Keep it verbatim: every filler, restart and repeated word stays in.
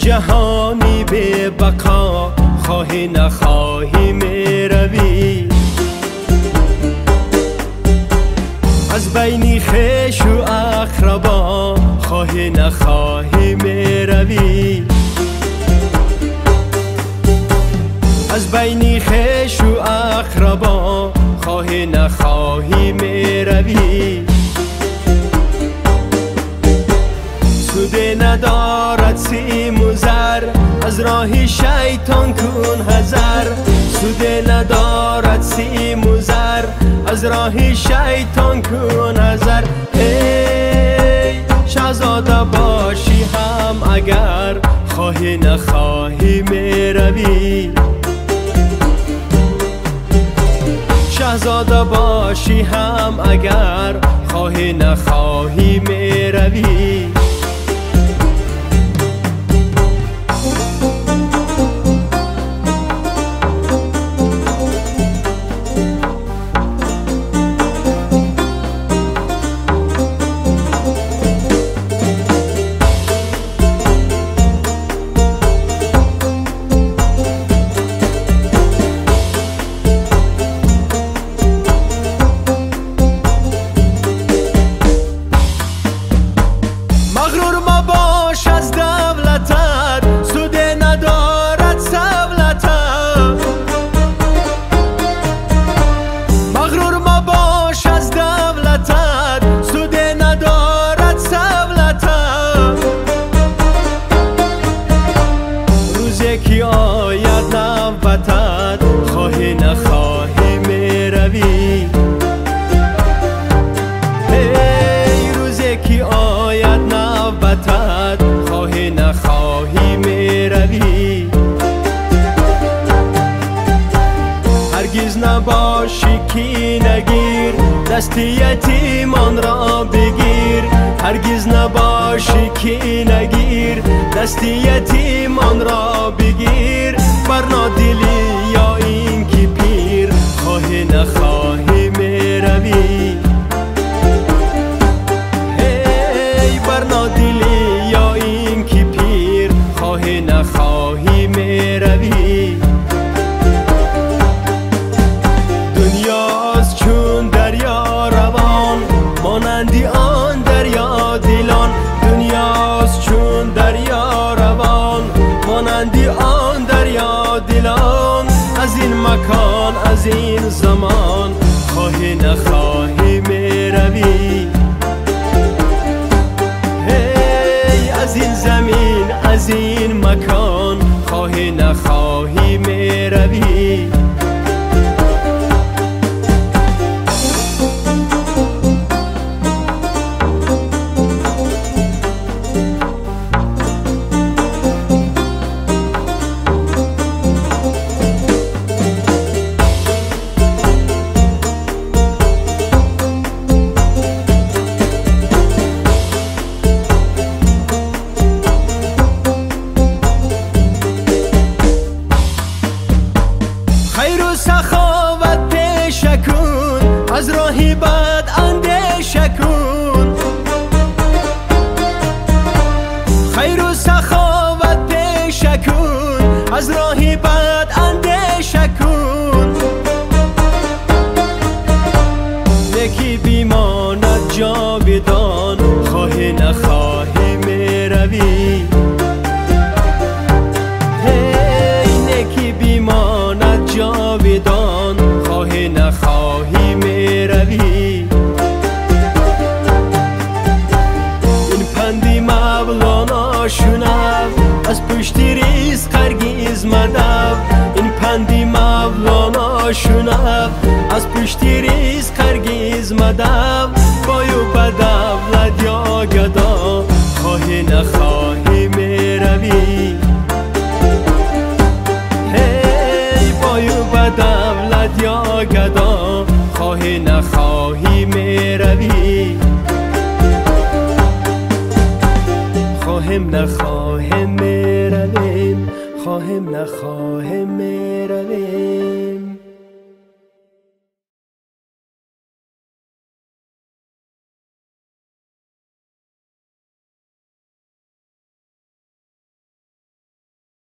جهانی به بقا خواهی نخواهی می روی. از بینی خویش و اقربا خواهی نخواهی می روی. از بینی خویش و اقربا خواهی نخواهی می روی. سوده ندارد سیم و زر، از راه شیطان کن حذر. سوده ندارد سیم و زر، از راه شیطان کن حذر. ای شهزاده باشی هم اگر خواهی نخواهی می روی. شهزاده باشی هم اگر خواهی نخواهی می روی. مغرور مباش از دولتت، سوده ندارد سولتت. مغرور مباش از دولتت، سوده ندارد سولتت. روزی که آید نوبتت خواهی نخواهی می روی. روزی که آید نوبتت خواهی نخواهی می روی. هرگز نباشی کی نگیر، دست یتیمان را بگیر. هرگز نباشی کی نگیر، دست یتیمان را بگیر. برنا دلی یا این کی پیر خواهی نخواهی می روی. دلی یا این کی پیر خواهی نخواهی می روی. دنیاست چون دریا روان، مانندی آن دریا دلان. دنیاست چون دریا روان، مانندی آن دریا دلان. از این مکان از این زمان خواهی نخواهی می روی. از این زمین از این مکان خواهی نخواهی می روی. خیر و سخاوت پیشه کن، از راهی بد اندیشه کن. خیر و سخاوت پیشه کن، از راهی بد اندیشه کن. یکی بیماند جاودان خواهی نخواهی می روی. یکی بیماند جاودان خواهی نخواهی می روی. این پندی مولانا شنو، از پشت ریزق هرگز مدو. این پندی مولانا شنو، از پشت ریزق هرگز مدو. بایو به دولت یا گدا خواهی نخواهی می روی. دولت یا گدا خواهی نخواهی می روی. خواهم نخواهم می رویم، خواهم نخواهم می رویم.